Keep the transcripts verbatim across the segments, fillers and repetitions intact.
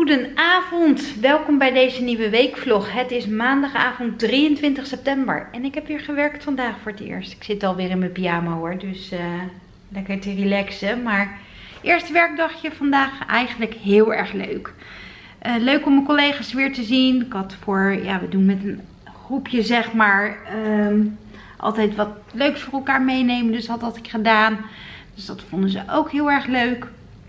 Goedenavond, welkom bij deze nieuwe weekvlog. Het is maandagavond drieëntwintig september en ik heb weer gewerkt vandaag voor het eerst. Ik zit alweer in mijn pyjama hoor, dus uh, lekker te relaxen. Maar eerste werkdagje vandaag eigenlijk heel erg leuk. Uh, leuk om mijn collega's weer te zien. Ik had voor, ja we doen met een groepje zeg maar, um, altijd wat leuks voor elkaar meenemen. Dus dat had ik gedaan. Dus dat vonden ze ook heel erg leuk.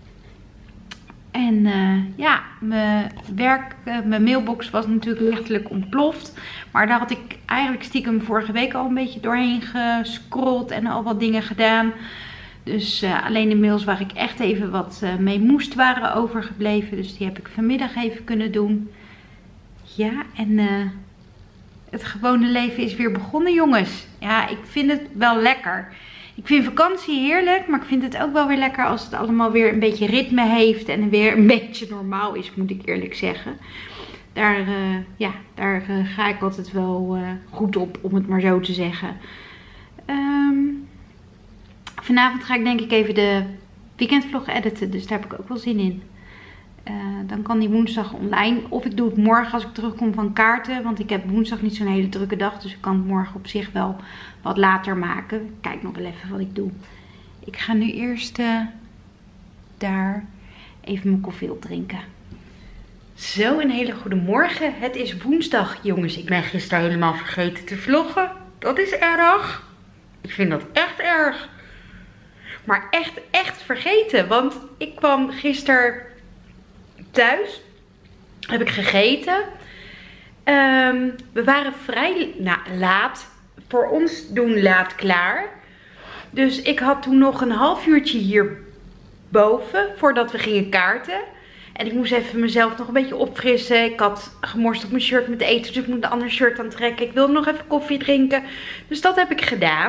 En uh, ja, mijn werk, uh, mijn mailbox was natuurlijk lichtelijk ontploft. Maar daar had ik eigenlijk stiekem vorige week al een beetje doorheen gescrolld en al wat dingen gedaan. Dus uh, alleen de mails waar ik echt even wat uh, mee moest waren overgebleven. Dus die heb ik vanmiddag even kunnen doen. Ja, en uh, het gewone leven is weer begonnen jongens. Ja, ik vind het wel lekker. Ik vind vakantie heerlijk, maar ik vind het ook wel weer lekker als het allemaal weer een beetje ritme heeft en weer een beetje normaal is, moet ik eerlijk zeggen. Daar, uh, ja, daar uh, ga ik altijd wel uh, goed op, om het maar zo te zeggen. Um, vanavond ga ik denk ik even de weekendvlog editen, dus daar heb ik ook wel zin in. Uh, dan kan die woensdag online. Of ik doe het morgen als ik terugkom van kaarten. Want ik heb woensdag niet zo'n hele drukke dag. Dus ik kan het morgen op zich wel wat later maken. Ik kijk nog wel even wat ik doe. Ik ga nu eerst uh, daar even mijn koffie op drinken. Zo, een hele goede morgen. Het is woensdag. Jongens, ik ben gisteren helemaal vergeten te vloggen. Dat is erg. Ik vind dat echt erg. Maar echt, echt vergeten. Want ik kwam gisteren thuis, heb ik gegeten. Um, we waren vrij nou, laat. Voor ons doen laat klaar. Dus ik had toen nog een half uurtje hierboven voordat we gingen kaarten. En ik moest even mezelf nog een beetje opfrissen. Ik had gemorst op mijn shirt met eten, dus ik moet een ander shirt aantrekken. Ik wilde nog even koffie drinken. Dus dat heb ik gedaan.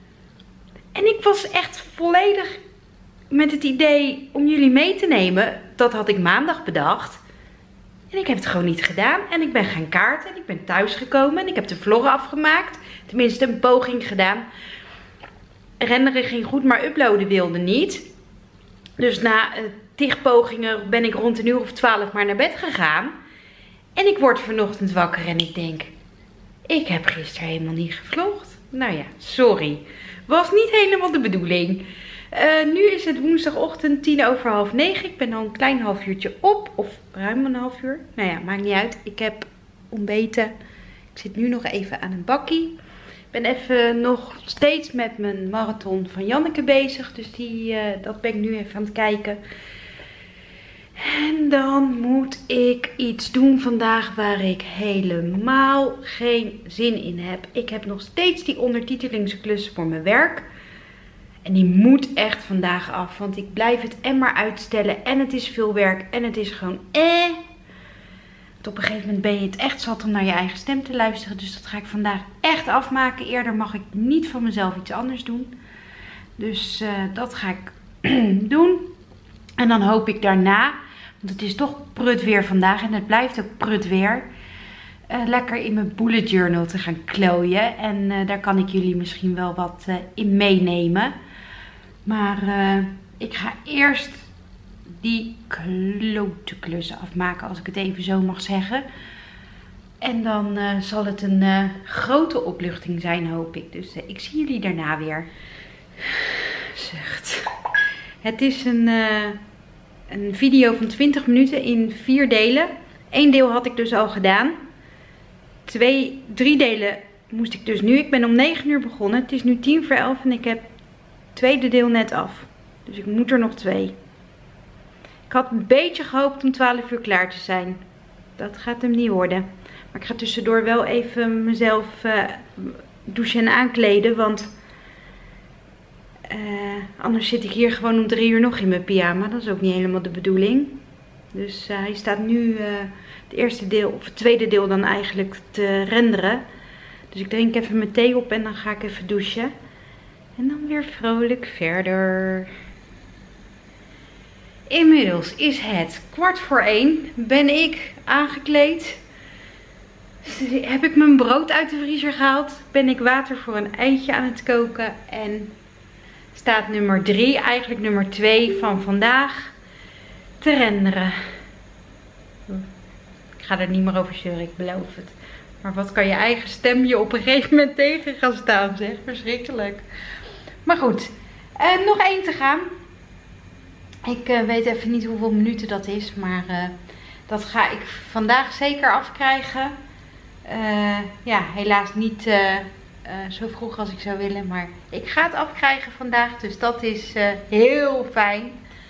En ik was echt volledig met het idee om jullie mee te nemen. Dat had ik maandag bedacht. En ik heb het gewoon niet gedaan. En ik ben gaan kaarten. En ik ben thuis gekomen. En ik heb de vlog afgemaakt. Tenminste een poging gedaan. Renderen ging goed, maar uploaden wilde niet. Dus na uh, tig pogingen ben ik rond een uur of twaalf maar naar bed gegaan. En ik word vanochtend wakker en ik denk, ik heb gisteren helemaal niet gevlogd. Nou ja, sorry. Was niet helemaal de bedoeling. Uh, nu is het woensdagochtend tien over half negen. Ik ben al een klein half uurtje op. Of ruim een half uur. Nou ja, maakt niet uit. Ik heb ontbeten. Ik zit nu nog even aan een bakkie. Ik ben even nog steeds met mijn marathon van Janneke bezig. Dus die, uh, dat ben ik nu even aan het kijken. En dan moet ik iets doen vandaag waar ik helemaal geen zin in heb. Ik heb nog steeds die ondertitelingsklus voor mijn werk. En die moet echt vandaag af. Want ik blijf het en maar uitstellen. En het is veel werk. En het is gewoon eh. Want op een gegeven moment ben je het echt zat om naar je eigen stem te luisteren. Dus dat ga ik vandaag echt afmaken. Eerder mag ik niet van mezelf iets anders doen. Dus uh, dat ga ik doen. En dan hoop ik daarna. Want het is toch prut weer vandaag. En het blijft ook prut weer. Uh, lekker in mijn bullet journal te gaan klooien. En uh, daar kan ik jullie misschien wel wat uh, in meenemen. Maar uh, ik ga eerst die klote klussen afmaken, als ik het even zo mag zeggen. En dan uh, zal het een uh, grote opluchting zijn, hoop ik. Dus uh, ik zie jullie daarna weer. Zucht. Het is een, uh, een video van twintig minuten in vier delen. Eén deel had ik dus al gedaan. Twee, drie delen moest ik dus nu. Ik ben om negen uur begonnen. Het is nu tien voor elf en ik heb het tweede deel net af. Dus ik moet er nog twee. Ik had een beetje gehoopt om twaalf uur klaar te zijn. Dat gaat hem niet worden. Maar ik ga tussendoor wel even mezelf uh, douchen en aankleden. Want uh, anders zit ik hier gewoon om drie uur nog in mijn pyjama. Dat is ook niet helemaal de bedoeling. Dus uh, hij staat nu uh, het eerste deel, of het tweede deel dan eigenlijk te renderen. Dus ik drink even mijn thee op en dan ga ik even douchen. En dan weer vrolijk verder. Inmiddels is het kwart voor één. Ben ik aangekleed. Heb ik mijn brood uit de vriezer gehaald. Ben ik water voor een eitje aan het koken. En staat nummer drie, eigenlijk nummer twee van vandaag, te renderen. ga er niet meer over zeuren, ik beloof het. Maar wat kan je eigen stem je op een gegeven moment tegen gaan staan, zeg. Verschrikkelijk. Maar goed, uh, nog één te gaan. Ik uh, weet even niet hoeveel minuten dat is, maar uh, dat ga ik vandaag zeker afkrijgen. Uh, ja, helaas niet uh, uh, zo vroeg als ik zou willen, maar ik ga het afkrijgen vandaag, dus dat is uh, heel fijn.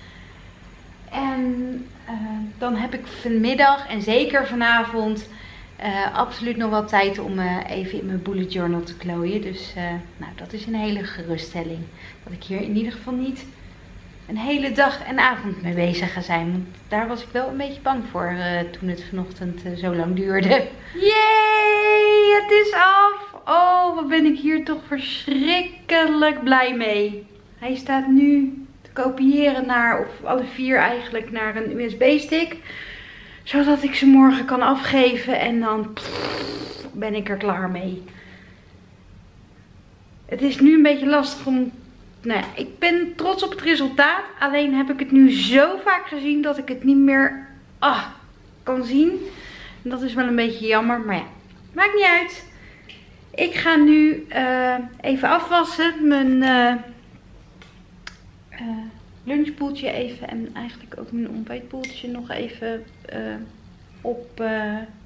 En uh, dan heb ik vanmiddag en zeker vanavond uh, absoluut nog wat tijd om uh, even in mijn bullet journal te klooien. Dus uh, nou, dat is een hele geruststelling. Dat ik hier in ieder geval niet een hele dag en avond mee bezig ga zijn. Want daar was ik wel een beetje bang voor uh, toen het vanochtend uh, zo lang duurde. Yay, het is af! Oh, wat ben ik hier toch verschrikkelijk blij mee. Hij staat nu te kopiëren naar, of alle vier eigenlijk, naar een U S B-stick. Zodat ik ze morgen kan afgeven en dan pff, ben ik er klaar mee. Het is nu een beetje lastig om... Nou ja, ik ben trots op het resultaat. Alleen heb ik het nu zo vaak gezien dat ik het niet meer ah, kan zien. En dat is wel een beetje jammer. Maar ja, maakt niet uit. Ik ga nu uh, even afwassen. Mijn uh, uh, lunchpoeltje even. En eigenlijk ook mijn ontbijtpoeltje nog even uh, op uh,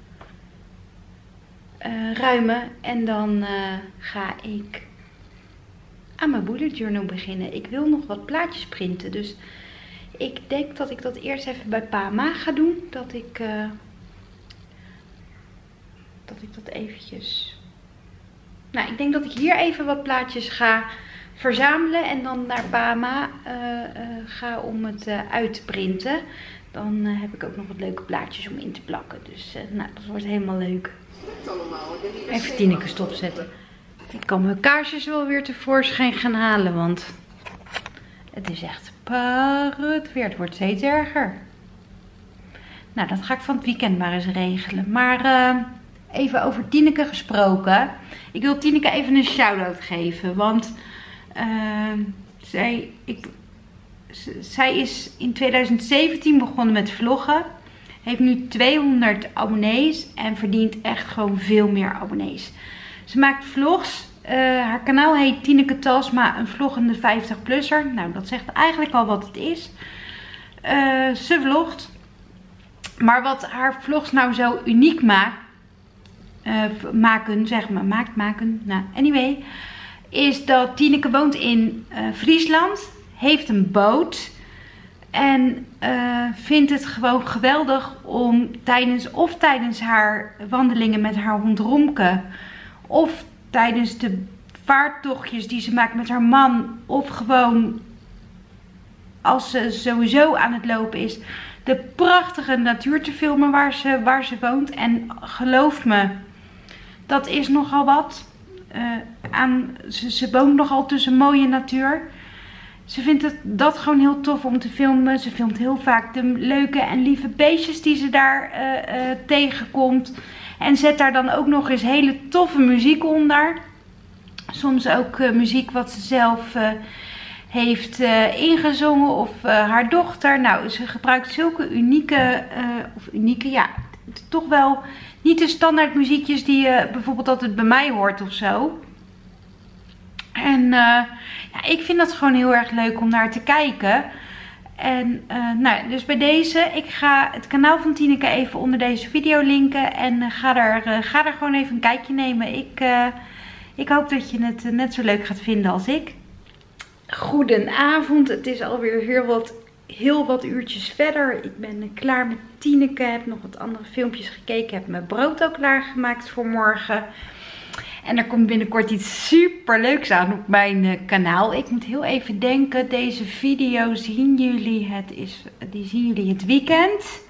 uh, ruimen. En dan uh, ga ik aan mijn bullet journal beginnen. Ik wil nog wat plaatjes printen. Dus ik denk dat ik dat eerst even bij Pa Ma ga doen. Dat ik, uh, dat ik dat eventjes... Nou, ik denk dat ik hier even wat plaatjes ga verzamelen. En dan naar Pa Ma uh, uh, ga om het uh, uit te printen. Dan uh, heb ik ook nog wat leuke plaatjes om in te plakken. Dus uh, nou, dat wordt helemaal leuk. Even Tineke stopzetten. Ik kan mijn kaarsjes wel weer tevoorschijn gaan halen, want het is echt parrot weer. Het wordt steeds erger. Nou, dat ga ik van het weekend maar eens regelen. Maar uh, even over Tineke gesproken. Ik wil Tineke even een shout-out geven, want uh, zij, ik, zij is in tweeduizend zeventien begonnen met vloggen. Heeft nu tweehonderd abonnees en verdient echt gewoon veel meer abonnees. Ze maakt vlogs. Uh, haar kanaal heet Tineke Talsma, een vloggende vijftig plusser. Nou, dat zegt eigenlijk al wat het is. Uh, ze vlogt. Maar wat haar vlogs nou zo uniek maakt, uh, maken, zeg maar, maakt maken. Nou, anyway, is dat Tineke woont in uh, Friesland, heeft een boot en uh, vindt het gewoon geweldig om tijdens of tijdens haar wandelingen met haar hond Romke, of tijdens de vaartochtjes die ze maakt met haar man. Of gewoon als ze sowieso aan het lopen is. De prachtige natuur te filmen waar ze, waar ze woont. En geloof me, dat is nogal wat. Uh, aan, ze, ze woont nogal tussen mooie natuur. Ze vindt het, dat gewoon heel tof om te filmen. Ze filmt heel vaak de leuke en lieve beestjes die ze daar uh, uh, tegenkomt. En zet daar dan ook nog eens hele toffe muziek onder. Soms ook uh, muziek wat ze zelf uh, heeft uh, ingezongen of uh, haar dochter. Nou, ze gebruikt zulke unieke, uh, of unieke, ja, toch wel niet de standaard muziekjes die je bijvoorbeeld altijd bij mij hoort of zo. En uh, ja, ik vind dat gewoon heel erg leuk om naar te kijken. En uh, nou, dus bij deze, ik ga het kanaal van Tineke even onder deze video linken. En uh, ga, er, uh, ga er gewoon even een kijkje nemen. Ik, uh, ik hoop dat je het uh, net zo leuk gaat vinden als ik. Goedenavond, het is alweer heel wat, heel wat uurtjes verder. Ik ben uh, klaar met Tineke, heb nog wat andere filmpjes gekeken. Heb mijn brood ook klaargemaakt voor morgen. En er komt binnenkort iets super leuks aan op mijn uh, kanaal. Ik moet heel even denken. Deze video zien jullie het, is, die zien jullie het weekend.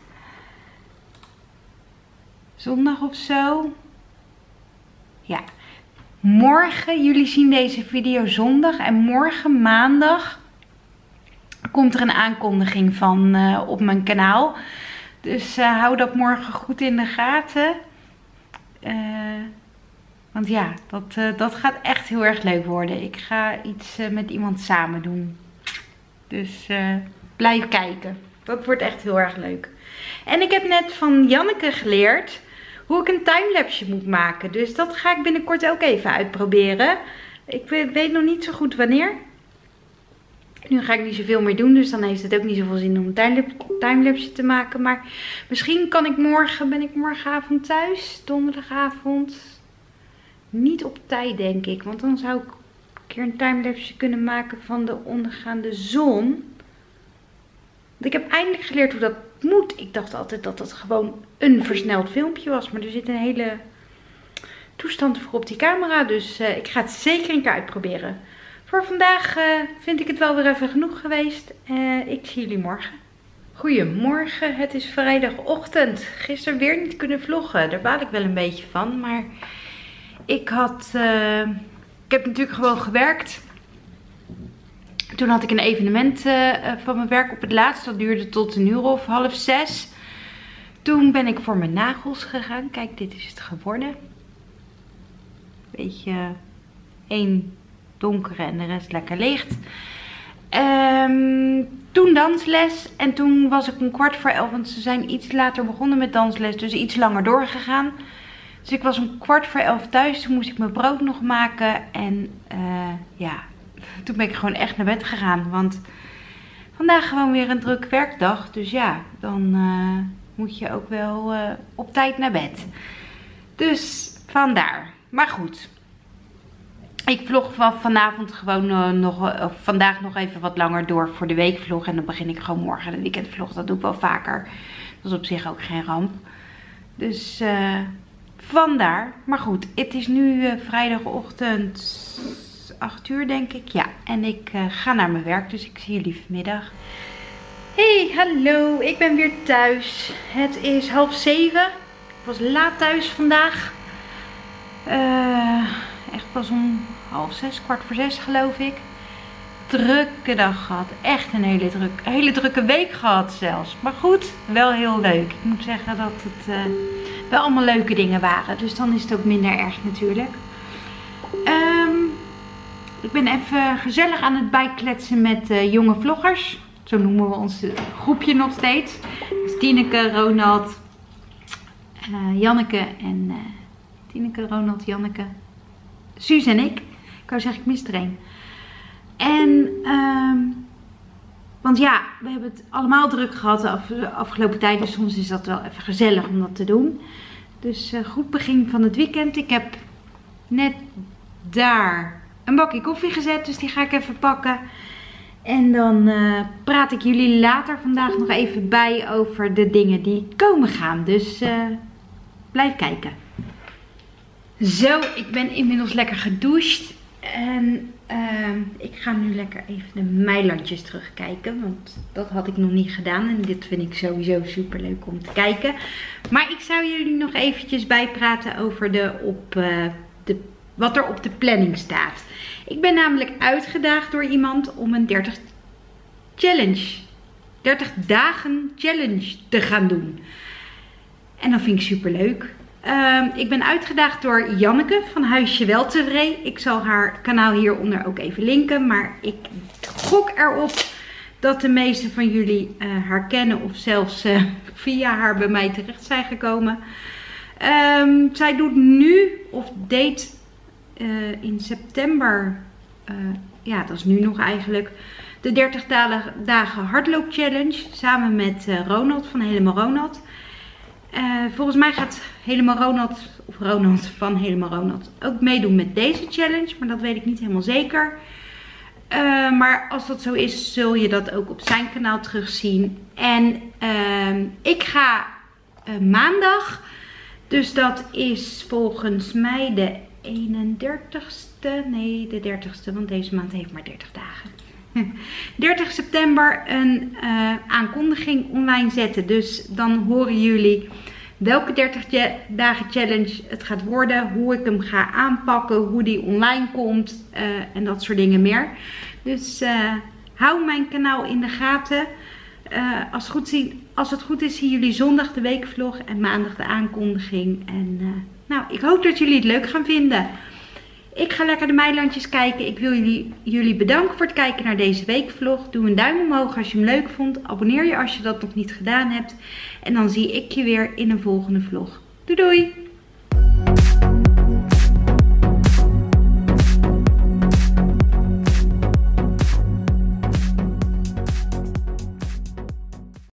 Zondag of zo. Ja. Morgen, jullie zien deze video zondag. En morgen maandag komt er een aankondiging van uh, op mijn kanaal. Dus uh, hou dat morgen goed in de gaten. Uh, Want ja, dat, uh, dat gaat echt heel erg leuk worden. Ik ga iets uh, met iemand samen doen. Dus uh, blijf kijken. Dat wordt echt heel erg leuk. En ik heb net van Janneke geleerd hoe ik een timelapse moet maken. Dus dat ga ik binnenkort ook even uitproberen. Ik weet nog niet zo goed wanneer. Nu ga ik niet zoveel meer doen, dus dan heeft het ook niet zoveel zin om een timelapse te maken. Maar misschien kan ik morgen, ben ik morgenavond thuis, donderdagavond. Niet op tijd denk ik, want dan zou ik een keer een timelapse kunnen maken van de ondergaande zon. Want ik heb eindelijk geleerd hoe dat moet. Ik dacht altijd dat dat gewoon een versneld filmpje was, maar er zit een hele toestand voor op die camera. Dus uh, ik ga het zeker een keer uitproberen. Voor vandaag uh, vind ik het wel weer even genoeg geweest. Uh, ik zie jullie morgen. Goedemorgen, het is vrijdagochtend. Gisteren weer niet kunnen vloggen. Daar baal ik wel een beetje van. Maar ik had... Uh, ik heb natuurlijk gewoon gewerkt. Toen had ik een evenement uh, van mijn werk op het laatst. Dat duurde tot een uur of half zes. Toen ben ik voor mijn nagels gegaan. Kijk, dit is het geworden. Beetje één donkere en de rest lekker licht. Um, toen dansles. En toen was ik om kwart voor elf. Want ze zijn iets later begonnen met dansles. Dus iets langer doorgegaan. Dus ik was om kwart voor elf thuis. Toen moest ik mijn brood nog maken. En uh, ja, toen ben ik gewoon echt naar bed gegaan. Want vandaag gewoon weer een druk werkdag. Dus ja, dan uh, moet je ook wel uh, op tijd naar bed. Dus vandaar. Maar goed. Ik vlog van vanavond gewoon uh, nog, uh, vandaag nog even wat langer door voor de weekvlog. En dan begin ik gewoon morgen de weekendvlog. Dat doe ik wel vaker. Dat is op zich ook geen ramp. Dus uh, vandaar. Maar goed, het is nu uh, vrijdagochtend acht uur denk ik. Ja, en ik uh, ga naar mijn werk. Dus ik zie jullie vanmiddag. Hey, hallo. Ik ben weer thuis. Het is half zeven. Ik was laat thuis vandaag. Uh, echt pas om half zes, kwart voor zes geloof ik. Drukke dag gehad. Echt een hele, druk, hele drukke week gehad zelfs. Maar goed, wel heel leuk. Ik moet zeggen dat het uh, wel allemaal leuke dingen waren. Dus dan is het ook minder erg natuurlijk. Um, ik ben even gezellig aan het bijkletsen met uh, jonge vloggers. Zo noemen we ons groepje nog steeds. Dus Tineke, Ronald, uh, Janneke en... Uh, Tineke, Ronald, Janneke, Suus en ik. Ik wou zeggen, ik mis er een. En, um, want ja, we hebben het allemaal druk gehad de, af, de afgelopen tijd. Dus soms is dat wel even gezellig om dat te doen. Dus uh, goed begin van het weekend. Ik heb net daar een bakje koffie gezet. Dus die ga ik even pakken. En dan uh, praat ik jullie later vandaag nog even bij over de dingen die komen gaan. Dus uh, blijf kijken. Zo, ik ben inmiddels lekker gedoucht. En uh, ik ga nu lekker even de meilandjes terugkijken. Want dat had ik nog niet gedaan. En dit vind ik sowieso super leuk om te kijken. Maar ik zou jullie nog eventjes bijpraten over de op, uh, de, wat er op de planning staat. Ik ben namelijk uitgedaagd door iemand om een dertig challenge. dertig dagen challenge te gaan doen. En dat vind ik super leuk. Uh, ik ben uitgedaagd door Janneke van Huisje Weltevreden. Ik zal haar kanaal hieronder ook even linken. Maar ik gok erop dat de meeste van jullie uh, haar kennen of zelfs uh, via haar bij mij terecht zijn gekomen. Um, zij doet nu of deed uh, in september, uh, ja dat is nu nog eigenlijk, de dertig dagen hardloop challenge. Samen met uh, Ronald van Helemaal Ronald. Uh, volgens mij gaat Helemaal Ronald, of Ronald van Helemaal Ronald, ook meedoen met deze challenge. Maar dat weet ik niet helemaal zeker. Uh, maar als dat zo is, zul je dat ook op zijn kanaal terugzien. En uh, ik ga uh, maandag, dus dat is volgens mij de eenendertigste, nee de dertigste, want deze maand heeft maar dertig dagen. dertig september een uh, aankondiging online zetten. Dus dan horen jullie welke dertig dagen challenge het gaat worden. Hoe ik hem ga aanpakken. Hoe die online komt. Uh, en dat soort dingen meer. Dus uh, hou mijn kanaal in de gaten. Uh, als, het goed zien, als het goed is zien jullie zondag de weekvlog. En maandag de aankondiging. En uh, nou, ik hoop dat jullie het leuk gaan vinden. Ik ga lekker de Meilandjes kijken. Ik wil jullie, jullie bedanken voor het kijken naar deze weekvlog. Doe een duim omhoog als je hem leuk vond. Abonneer je als je dat nog niet gedaan hebt. En dan zie ik je weer in een volgende vlog. Doei doei!